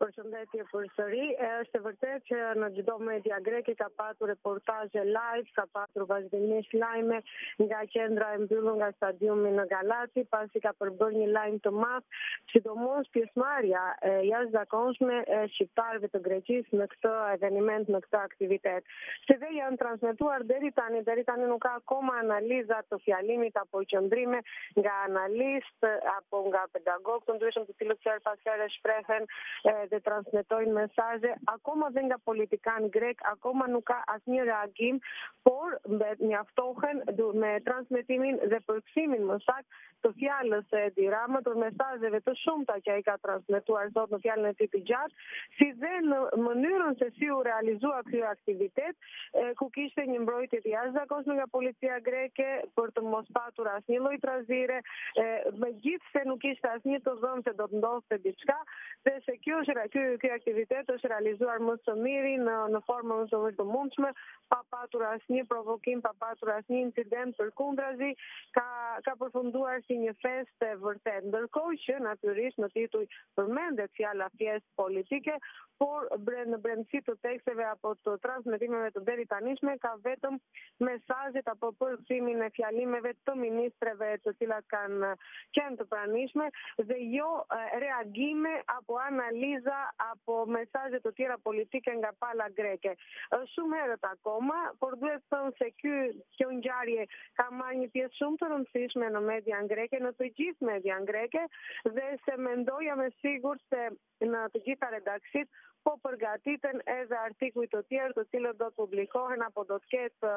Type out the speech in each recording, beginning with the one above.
Përshëndetje përsëri. Është e vërtetë që në çdo media greke ka patur reportazhe live, ka patur vazhdimisht lajme nga qendra e mbyllur nga stadiumi në Galati, pasi ka përbërë një lajm të madh, sidomos pjesëmarrja e jashtëzakonshme e shqiptarëve të Greqisë në këtë eveniment, në këtë aktivitet. CV janë transmetuar deri tani nuk ka akoma analiza të fjalimit apo qëndrime nga analist apo nga pedagog të ndryshëm, të cilët her pas here shprehen dhe transmetojnë mesazhe, akoma dhe nga politikan grek, akoma nuk ka asnjë reagim, por mjaftohen me transmetimin dhe përkthimin më saktë të fjalës e Edi Rama, të mesazheve të shumta që ai ka transmetuar sot në fjalën e tij të gjatë, si dhe në mënyrën se si u realizua ky aktivitet, ku kishte një mbrojtje të jashtëzakonshme nga policia greke për të mos patur asnjë lloj trazire, megjithse nuk ishte asnjë të dhënë se do të ndodhte diçka, dhe se ky aktivitet është realizuar më së miri në formën më së miri të mundshme, pa patur asnjë provokim, pa patur asnjë incident, përkundrazi, ka përfunduar si një festë e vërtet. Ndërkohë që natyrisht në titull përmendet fjala fjestë politike, por në brendësi të teksteve apo të transmetimeve të deri tanishme ka vetëm mesazhet apo përkthimin e fjalimeve të ministreve të cilat kanë qenë të pranishme dhe jo reagime apo analiza apo mesazhe të tjera politike nga pala greke. Është shumë herët akoma, por duhet thënë se kjo ngjarje ka marrë një pjesë shumë të rëndësishme në median greke, në të gjithë median greke, dhe se mendoja me sigurt se në të gjitha redaksit po përgatiten edhe artikuj të tjerë të cilët do të publikohen apo do të ketë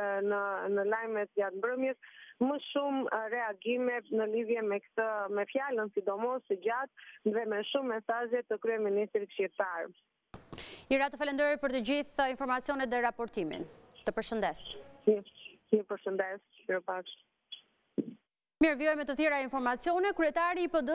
në lajmet gjatë mbrëmjes më shumë reagime në lidhje me fjalën sidomos së gjatë dhe me shumë mesazhe të kryeministrit shqiptar. Ira, të falenderoj për të gjithë informacionet dhe raportimin. Të përshëndes. Ju përshëndes. Mirë, vjoj me të tjera informacione, kryetari i PD